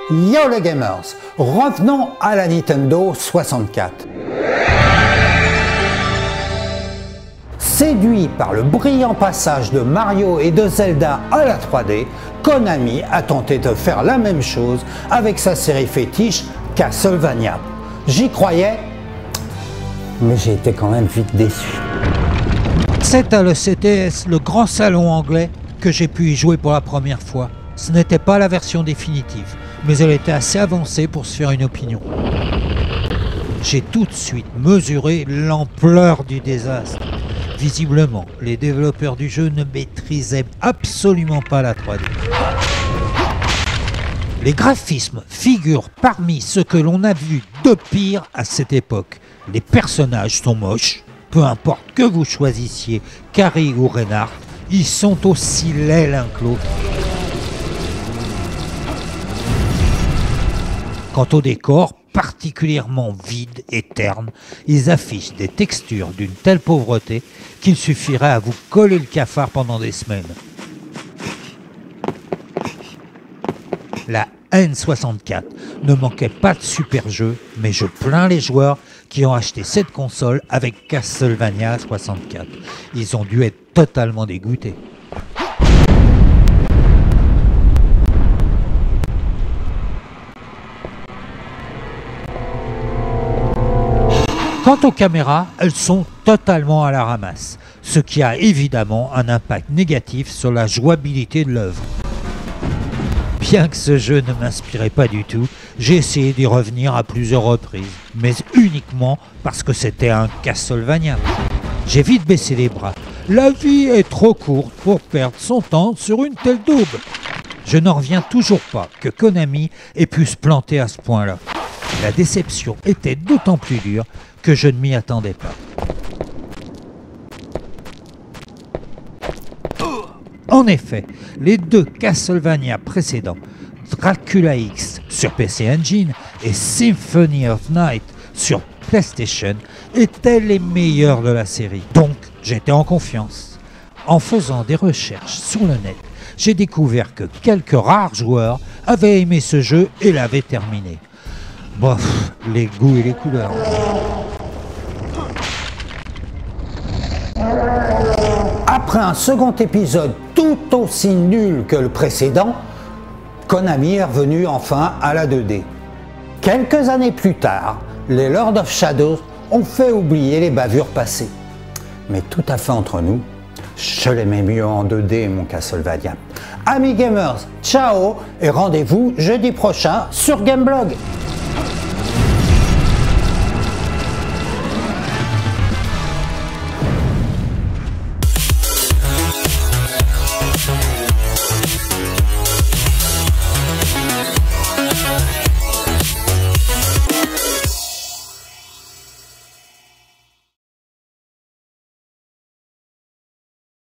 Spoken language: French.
Yo les gamers, revenons à la Nintendo 64. Séduit par le brillant passage de Mario et de Zelda à la 3D, Konami a tenté de faire la même chose avec sa série fétiche Castlevania. J'y croyais, mais j'ai été quand même vite déçu. C'est à l'ECTS, le grand salon anglais, que j'ai pu y jouer pour la première fois. Ce n'était pas la version définitive, mais elle était assez avancée pour se faire une opinion. J'ai tout de suite mesuré l'ampleur du désastre. Visiblement, les développeurs du jeu ne maîtrisaient absolument pas la 3D. Les graphismes figurent parmi ce que l'on a vu de pire à cette époque. Les personnages sont moches, peu importe que vous choisissiez Carrie ou Reinhardt, ils sont aussi laids l'un que l'autre. Quant au décor, particulièrement vide et terne, ils affichent des textures d'une telle pauvreté qu'il suffirait à vous coller le cafard pendant des semaines. La N64 ne manquait pas de super jeux, mais je plains les joueurs qui ont acheté cette console avec Castlevania 64. Ils ont dû être totalement dégoûtés. Quant aux caméras, elles sont totalement à la ramasse, ce qui a évidemment un impact négatif sur la jouabilité de l'œuvre. Bien que ce jeu ne m'inspirait pas du tout, j'ai essayé d'y revenir à plusieurs reprises, mais uniquement parce que c'était un Castlevania. J'ai vite baissé les bras. La vie est trop courte pour perdre son temps sur une telle daube. Je n'en reviens toujours pas que Konami ait pu se planter à ce point-là. La déception était d'autant plus dure que je ne m'y attendais pas. En effet, les deux Castlevania précédents, Dracula X sur PC Engine et Symphony of Night sur PlayStation, étaient les meilleurs de la série. Donc, j'étais en confiance. En faisant des recherches sur le net, j'ai découvert que quelques rares joueurs avaient aimé ce jeu et l'avaient terminé. Bof, les goûts et les couleurs. Après un second épisode tout aussi nul que le précédent, Konami est revenu enfin à la 2D. Quelques années plus tard, les Lords of Shadow ont fait oublier les bavures passées. Mais tout à fait entre nous, je l'aimais mieux en 2D mon Castlevania. Amis gamers, ciao et rendez-vous jeudi prochain sur Gameblog.